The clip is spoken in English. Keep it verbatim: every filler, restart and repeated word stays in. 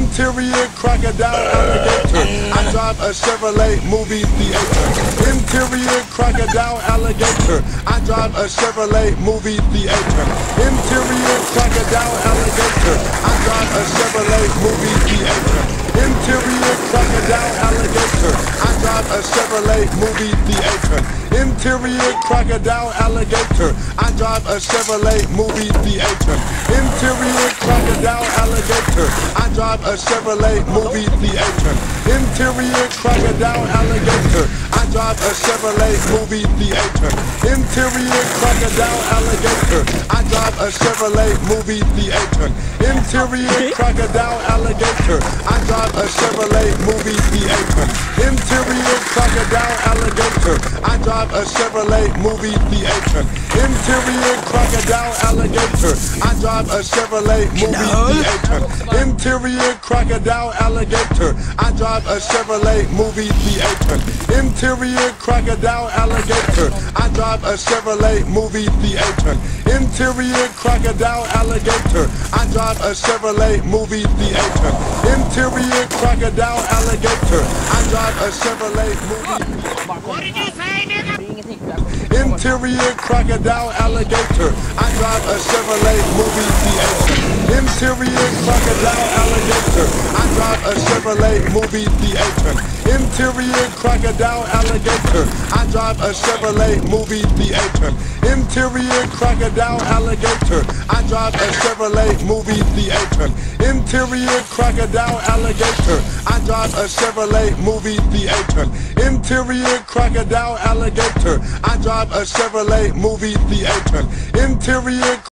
Interior crocodile alligator. I drive a Chevrolet movie theater. Interior crocodile alligator. I drive a Chevrolet movie theater. Interior crocodile alligator. I drive a Chevrolet movie theater. Interior crocodile alligator. I drive a Chevrolet movie theater. Interior crocodile alligator. I drive a Chevrolet movie theater. Interior crocodile alligator. I drive a Chevrolet movie theater. Interior crocodile alligator. I drive a Chevrolet movie theater. Interior crocodile alligator. I drive a Chevrolet movie theater. Interior crocodile alligator. I drive a Chevrolet movie theater. Interior crocodile alligator. I drive a Chevrolet movie theater. Interior crocodile alligator. I drive a Chevrolet movie theater. Interior crocodile alligator. I drive a Chevrolet movie theater. Interior crocodile alligator. I drive a Chevrolet movie theater. Interior crocodile alligator. I drive a Chevrolet movie theater. Interior crocodile alligator. I drive a Chevrolet movie theater. What did you say, nigga? Interior crocodile alligator. I drive a Chevrolet movie theater. Interior crocodile alligator. I drive a Chevrolet movie theater. Interior crocodile alligator. I drive a Chevrolet movie theater. Interior crocodile alligator. I drive a Chevrolet movie theater. Interior crocodile alligator. I drive a Chevrolet movie theater. Interior crocodile alligator. I drive a Chevrolet movie theater. Interior